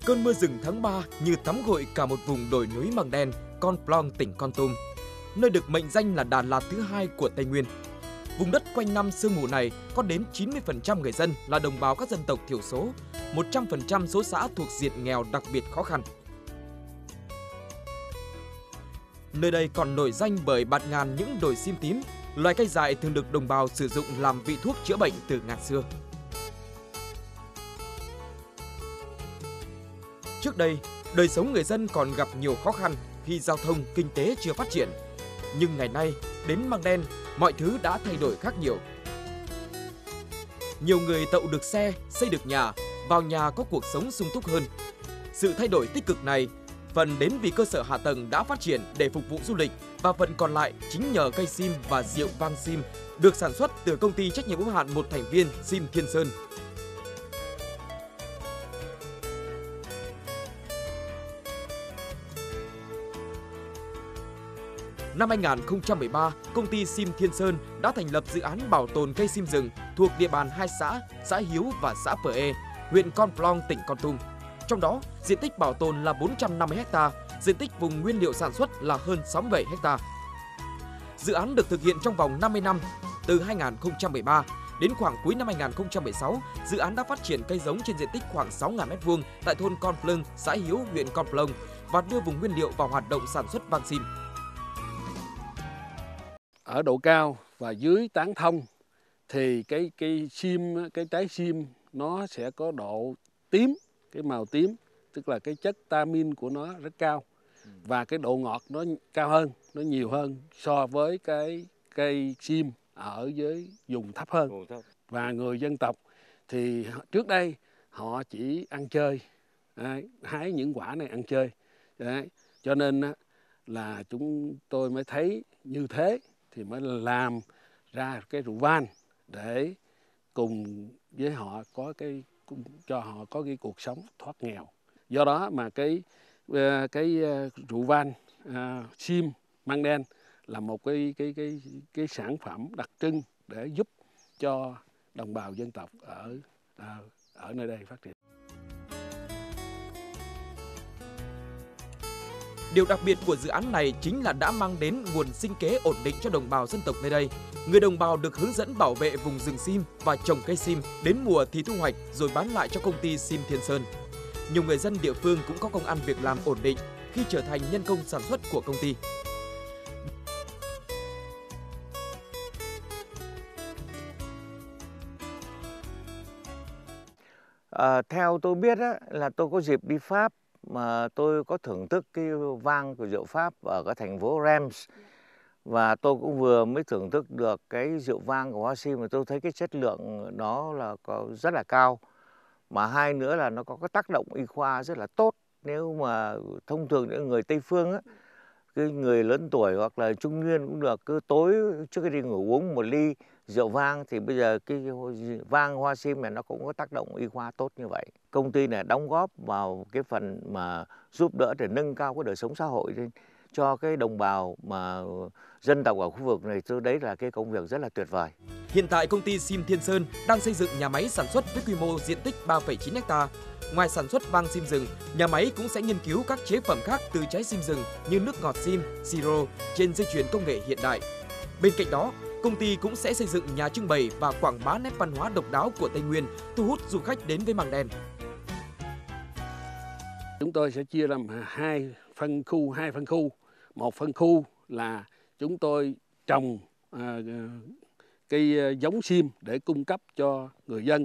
Cơn mưa rừng tháng 3 như tắm gội cả một vùng đồi núi Măng Đen, Con Plong, tỉnh Kon Tum, nơi được mệnh danh là Đà Lạt thứ hai của Tây Nguyên. Vùng đất quanh năm sương mù này có đến 90% người dân là đồng bào các dân tộc thiểu số, 100% số xã thuộc diện nghèo đặc biệt khó khăn. Nơi đây còn nổi danh bởi bạt ngàn những đồi sim tím, loài cây dại thường được đồng bào sử dụng làm vị thuốc chữa bệnh từ ngàn xưa. Trước đây, đời sống người dân còn gặp nhiều khó khăn khi giao thông, kinh tế chưa phát triển. Nhưng ngày nay, đến Măng Đen, mọi thứ đã thay đổi khác nhiều. Nhiều người tậu được xe, xây được nhà, vào nhà có cuộc sống sung túc hơn. Sự thay đổi tích cực này, phần đến vì cơ sở hạ tầng đã phát triển để phục vụ du lịch và phần còn lại chính nhờ cây sim và rượu vang sim được sản xuất từ công ty trách nhiệm hữu hạn một thành viên Sim Thiên Sơn. Năm 2013, công ty Sim Thiên Sơn đã thành lập dự án bảo tồn cây sim rừng thuộc địa bàn hai xã Hiếu và xã Pờ E, huyện Con Plong, tỉnh Kon Tum. Trong đó, diện tích bảo tồn là 450 ha, diện tích vùng nguyên liệu sản xuất là hơn 67 ha. Dự án được thực hiện trong vòng 50 năm, từ 2013 đến khoảng cuối năm 2016, dự án đã phát triển cây giống trên diện tích khoảng 6.000 m² tại thôn Con Plong, xã Hiếu, huyện Con Plong và đưa vùng nguyên liệu vào hoạt động sản xuất vang sim. Ở độ cao và dưới tán thông thì cái trái sim nó sẽ có độ tím, cái màu tím, tức là cái chất tannin của nó rất cao và cái độ ngọt nó cao hơn, nó nhiều hơn so với cái cây sim ở dưới vùng thấp hơn. Và người dân tộc thì trước đây họ chỉ ăn chơi, hái những quả này ăn chơi. Đấy. Cho nên là chúng tôi mới thấy như thế thì mới làm ra cái rượu vang để cùng với họ có cho họ có cái cuộc sống thoát nghèo. Do đó mà cái rượu vang sim Măng Đen là một cái sản phẩm đặc trưng để giúp cho đồng bào dân tộc ở nơi đây phát triển. Điều đặc biệt của dự án này chính là đã mang đến nguồn sinh kế ổn định cho đồng bào dân tộc nơi đây. Người đồng bào được hướng dẫn bảo vệ vùng rừng sim và trồng cây sim, đến mùa thì thu hoạch rồi bán lại cho công ty Sim Thiên Sơn. Nhiều người dân địa phương cũng có công ăn việc làm ổn định khi trở thành nhân công sản xuất của công ty. Theo tôi biết là tôi có dịp đi Pháp mà tôi có thưởng thức cái vang của rượu Pháp ở cái thành phố Reims. Và tôi cũng vừa mới thưởng thức được cái rượu vang của hoa sim mà tôi thấy cái chất lượng nó là có rất là cao. Mà hai nữa là nó có cái tác động y khoa rất là tốt. Nếu mà thông thường những người Tây phương cái người lớn tuổi hoặc là trung niên cũng được, cứ tối trước khi đi ngủ uống một ly rượu vang thì bây giờ cái vang hoa sim này nó cũng có tác động y khoa tốt như vậy. Công ty này đóng góp vào cái phần mà giúp đỡ để nâng cao cái đời sống xã hội lên cho cái đồng bào mà dân tộc ở khu vực này. Tôi đấy là cái công việc rất là tuyệt vời. Hiện tại công ty Sim Thiên Sơn đang xây dựng nhà máy sản xuất với quy mô diện tích 3,9 ha. Ngoài sản xuất vang sim rừng, nhà máy cũng sẽ nghiên cứu các chế phẩm khác từ trái sim rừng như nước ngọt sim, siro trên dây chuyền công nghệ hiện đại. Bên cạnh đó, công ty cũng sẽ xây dựng nhà trưng bày và quảng bá nét văn hóa độc đáo của Tây Nguyên, thu hút du khách đến với Măng Đen. Chúng tôi sẽ chia làm hai phân khu. Một phân khu là chúng tôi trồng cây giống sim để cung cấp cho người dân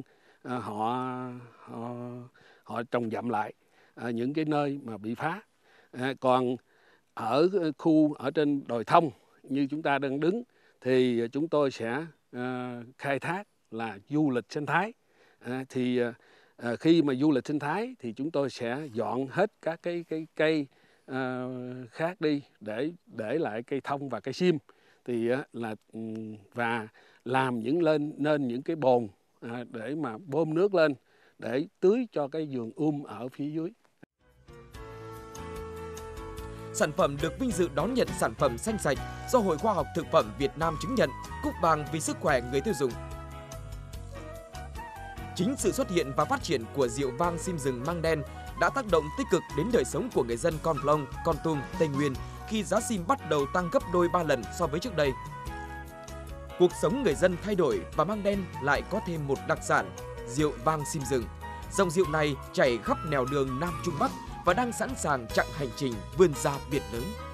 họ trồng dặm lại những cái nơi mà bị phá. Còn ở trên đồi thông như chúng ta đang đứng thì chúng tôi sẽ khai thác là du lịch sinh thái. Khi mà du lịch sinh thái thì chúng tôi sẽ dọn hết các cái cây khác đi để lại cây thông và cây sim và làm nên những cái bồn để mà bơm nước lên để tưới cho cái vườn ở phía dưới. Sản phẩm được vinh dự đón nhận sản phẩm xanh sạch do Hội Khoa học Thực phẩm Việt Nam chứng nhận, cúp vàng vì sức khỏe người tiêu dùng. Chính sự xuất hiện và phát triển của rượu vang sim rừng Măng Đen đã tác động tích cực đến đời sống của người dân Con Plong, Kon Tum, Tây Nguyên khi giá sim bắt đầu tăng gấp đôi 3 lần so với trước đây. Cuộc sống người dân thay đổi và Măng Đen lại có thêm một đặc sản, rượu vang sim rừng. Dòng rượu này chảy khắp nẻo đường Nam Trung Bắc và đang sẵn sàng chặng hành trình vươn ra biển lớn.